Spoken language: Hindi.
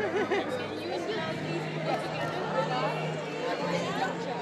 Can you please put it together with our